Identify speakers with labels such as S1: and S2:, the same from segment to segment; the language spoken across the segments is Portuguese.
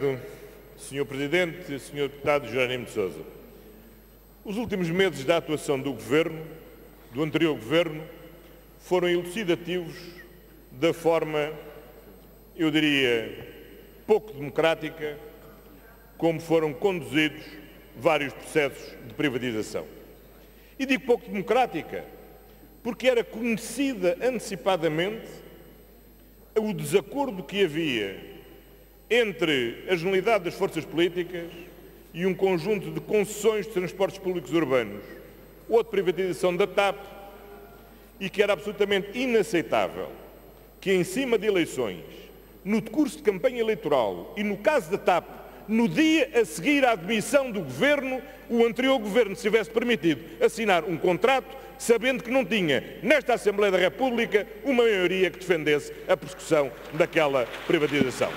S1: Sr. Presidente, Sr. Deputado Jerónimo de Sousa. Os últimos meses da atuação do Governo, do anterior Governo, foram elucidativos da forma, eu diria, pouco democrática, como foram conduzidos vários processos de privatização. E digo pouco democrática porque era conhecida antecipadamente o desacordo que havia entre a generalidade das forças políticas e um conjunto de concessões de transportes públicos urbanos ou de privatização da TAP, e que era absolutamente inaceitável que, em cima de eleições, no decurso de campanha eleitoral e no caso da TAP, no dia a seguir à admissão do Governo, o anterior Governo se tivesse permitido assinar um contrato, sabendo que não tinha, nesta Assembleia da República, uma maioria que defendesse a prossecução daquela privatização.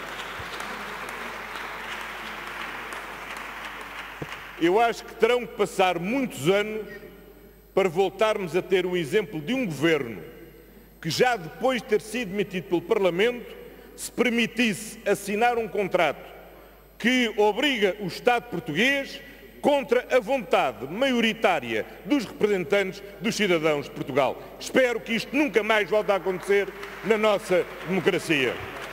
S1: Eu acho que terão que passar muitos anos para voltarmos a ter o exemplo de um Governo que, já depois de ter sido demitido pelo Parlamento, se permitisse assinar um contrato que obriga o Estado português contra a vontade maioritária dos representantes dos cidadãos de Portugal. Espero que isto nunca mais volte a acontecer na nossa democracia.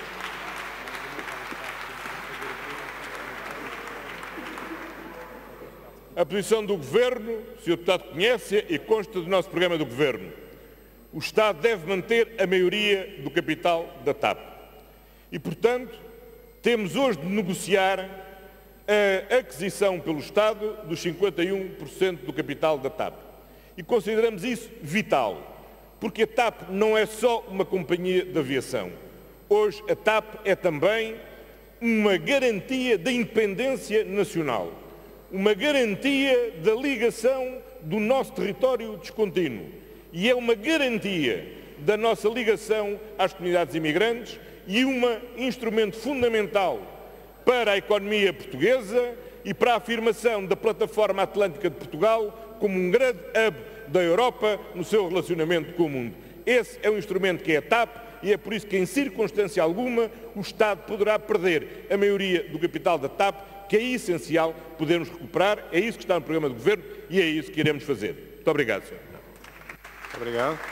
S1: A posição do Governo, o Sr. Deputado conhece e consta do nosso programa do Governo. O Estado deve manter a maioria do capital da TAP. E, portanto, temos hoje de negociar a aquisição pelo Estado dos 51% do capital da TAP. E consideramos isso vital, porque a TAP não é só uma companhia de aviação. Hoje a TAP é também uma garantia da independência nacional, uma garantia da ligação do nosso território descontínuo e é uma garantia da nossa ligação às comunidades imigrantes e um instrumento fundamental para a economia portuguesa e para a afirmação da plataforma atlântica de Portugal como um grande hub da Europa no seu relacionamento com o mundo. Esse é um instrumento que é a TAP e é por isso que, em circunstância alguma, o Estado poderá perder a maioria do capital da TAP, que é essencial podermos recuperar. É isso que está no programa do Governo e é isso que iremos fazer. Muito obrigado, Sr.
S2: Obrigado.